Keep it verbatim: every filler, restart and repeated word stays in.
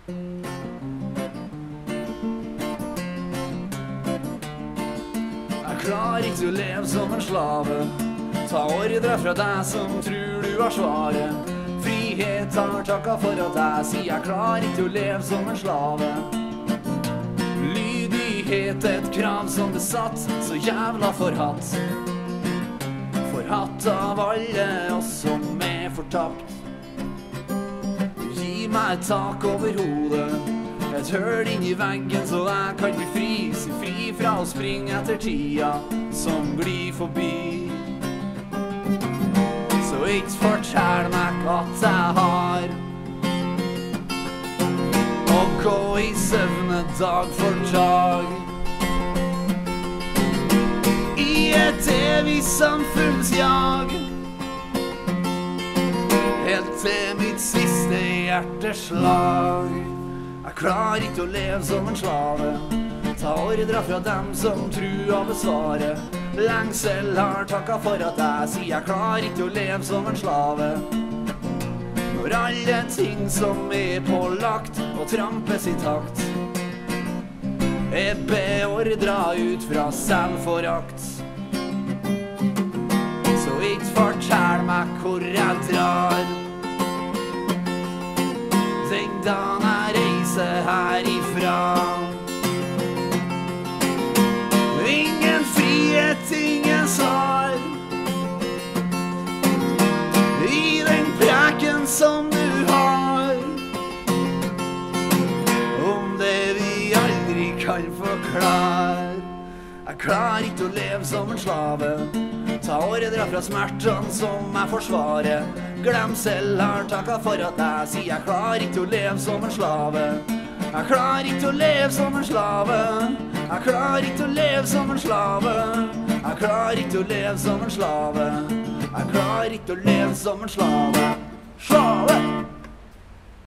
Jeg klarer ikke å leve som en slave. Ta ordre fra deg som tror du har svaret. Frihet har takket for at jeg sier jeg klarer ikke å leve som en slave. Lydighet er et krav som besatt, så jævla forhatt. Forhatt av alle oss som er fortapt. Gi meg et tak over hodet, et høl inn i veggen så jeg kan bli fri. Si fri fra å springe etter tida som glir forbi. Så ikke fortell meg at jeg har å gå i søvne dag for dag i et evig samfunnsjag, helt til mitt siste hjerteslag. Jeg klarer ikke å leve som en slave. Ta ordre fra dem som trua besvarer. Lengsel har takket for at jeg sier jeg klarer ikke å leve som en slave. Når alle ting som er pålagt og trampes i takt er beordra ut fra selvforakt. Så ikke fortell meg hvor jeg drar den dagen jeg reiser herifra. Ingen frihet, ingen svar i den preken som du har om det vi aldri kan forklare. Jeg klarer ikke å leve som en slave. Ta ordre fra smertene som jeg forsvarer. Glemsel har takket for at jeg sier jeg klarer ikke å leve som en slave. Jeg klarer ikke å leve som en slave. Jeg klarer ikke å leve som en slave. Jeg klarer ikke å leve som en slave. Jeg klarer ikke å leve som en slave. Slave!